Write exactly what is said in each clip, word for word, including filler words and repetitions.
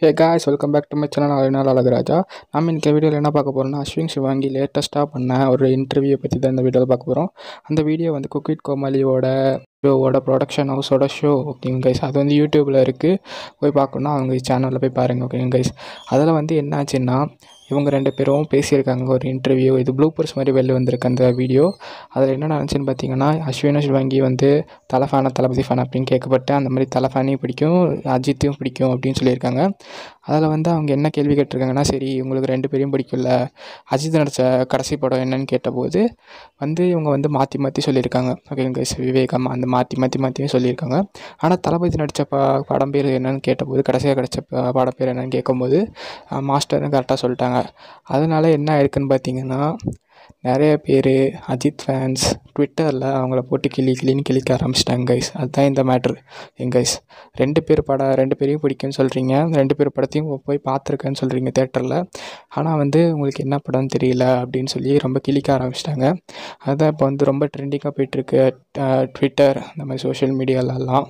Hey guys, welcome back to my channel. நான் அழகுராஜா. நம்ம இந்த வீடியோவில் என்ன பார்க்க போகிறோம்னா, அஸ்வின் சிவாங்கி லேட்டஸ்ட்டாக பண்ண ஒரு இன்டர்வியூ பற்றி தான் இந்த வீடியோவில் பார்க்க போகிறோம். அந்த வீடியோ வந்து குக் வித் கோமாளியோட ஷோவோட ப்ரொடக்ஷன் ஹவுஸோட ஷோ ஓகேங்க கைஸ். அது வந்து யூடியூப்பில் இருக்குது, போய் பார்க்கணுன்னா அவங்க சேனலில் போய் பாருங்கள் ஓகேங்க கைஸ். அதில் வந்து என்ன ஆச்சுன்னா, இவங்க ரெண்டு பேரும் பேசியிருக்காங்க ஒரு இன்டர்வியூ. இது ப்ளூப்பர்ஸ் மாதிரி வெளில வந்திருக்கு அந்த வீடியோ. அதில் என்ன நடந்துச்சுன்னு பார்த்தீங்கன்னா, அஸ்வினும் சிவாங்கி வந்து தலை ஃபேனா தளபதி ஃபேன் அப்படின்னு கேட்கப்பட்டு, அந்த மாதிரி தலை ஃபேனையும் பிடிக்கும் அஜித்தையும் பிடிக்கும் அப்படின்னு சொல்லியிருக்காங்க. அதில் வந்து அவங்க என்ன கேள்வி கேட்டிருக்காங்கன்னா, சரி உங்களுக்கு ரெண்டு பேரையும் பிடிக்கும்ல, அஜித் நடித்த கடைசி படம் என்னன்னு கேட்டபோது வந்து இவங்க வந்து மாற்றி மாற்றி சொல்லியிருக்காங்க ஓகேங்க கைஸ். விவேகம் அந்த மாற்றி மாற்றி மாற்றியும் சொல்லியிருக்காங்க. ஆனால் தளபதி நடித்த ப படம் பேர் என்னென்னு கேட்டபோது, கடைசியாக கிடச்ச ப படம் பேர் என்னென்னு கேட்கும்போது மாஸ்டர்னு கரெக்டாக சொல்லிட்டாங்க. அதனால என்ன ஆயிருக்குன்னு பார்த்தீங்கன்னா, நிறைய பேர் அஜித் ஃபேன்ஸ் ட்விட்டரில் அவங்கள போட்டு கிளி கிளின்னு கிளிக்க ஆரம்பிச்சிட்டாங்க கைஸ். அதுதான் இந்த மேட்ரு எங்க கைஸ். ரெண்டு பேர் படம் ரெண்டு பேரையும் பிடிக்குன்னு சொல்கிறீங்க, ரெண்டு பேர் படத்தையும் போய் பார்த்துருக்கேன்னு சொல்கிறீங்க தேட்டரில், ஆனால் வந்து உங்களுக்கு என்ன படம்னு தெரியல அப்படின்னு சொல்லி ரொம்ப கிளிக்க ஆரம்பிச்சிட்டாங்க. அதுதான் இப்போ வந்து ரொம்ப ட்ரெண்டிங்காக போயிட்டுருக்கு ட்விட்டர் இந்த மாதிரி சோஷியல் மீடியாலெல்லாம்.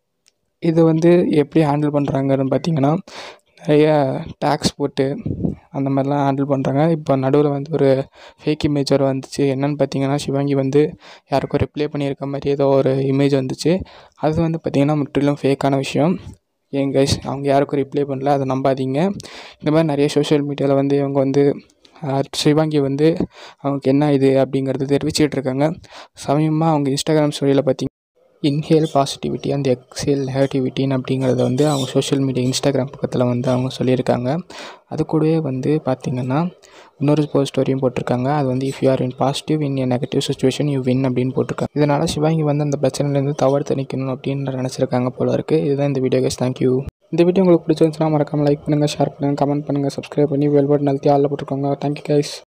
இது வந்து எப்படி ஹேண்டில் பண்ணுறாங்கன்னு பார்த்தீங்கன்னா, நிறைய டேக்ஸ் போட்டு அந்த மாதிரிலாம் ஹேண்டில் பண்ணுறாங்க. இப்போ நடுவில் வந்து ஒரு ஃபேக் இமேஜ் வர வந்துச்சு. என்னென்னு பார்த்தீங்கன்னா, சிவாங்கி வந்து யாருக்கும் ரிப்ளை பண்ணியிருக்க மாதிரி ஏதோ ஒரு இமேஜ் வந்துச்சு. அது வந்து பார்த்திங்கன்னா முற்றிலும் ஃபேக்கான விஷயம். ஏன் கைஸ், அவங்க யாருக்கும் ரிப்ளை பண்ணல, அதை நம்பாதீங்க. இந்த மாதிரி நிறைய சோஷியல் மீடியாவில் வந்து இவங்க வந்து சிவாங்கி வந்து அவங்களுக்கு என்ன இது அப்படிங்கிறது தெரிவிச்சுட்டு இருக்காங்க. சமயமாக அவங்க இன்ஸ்டாகிராம் ஸ்டோரியில் பார்த்திங்க, இன்ஹேல் பாசிட்டிவிட்டி அண்ட் எக்ஸேல் நெகட்டிவிட்டின்னு அப்படிங்கிறத வந்து அவங்க சோஷியல் மீடியா இன்ஸ்டாகிராம் பக்கத்தில் வந்து அவங்க சொல்லியிருக்காங்க. அது கூடவே வந்து பார்த்திங்கன்னா இன்னொரு போஸ்ட் ஸ்டோரியும் போட்டிருக்காங்க. அது வந்து if you are in positive in a negative situation you win அப்படின்னு போட்டிருக்காங்க. இதனால் சிவாங்கி வந்து அந்த பிரச்சனையிலேருந்து தவிர்த்து நிற்கணும் அப்படின்னு நினச்சிருக்காங்க போல இருக்குது. இதுதான் இந்த வீடியோ கைஸ். தேங்க்யூ. இந்த வீடியோ உங்களுக்கு பிடிச்சிருந்துச்சுன்னா மறக்காமல் லைக் பண்ணுங்கள், ஷேர் பண்ணுங்கள், கமெண்ட் பண்ணுங்கள், சப்ஸ்கிரைப் பண்ணி பெல் பட்டன் அழுத்தி ஆளில் போட்டுருக்கோங்க. Thank you guys.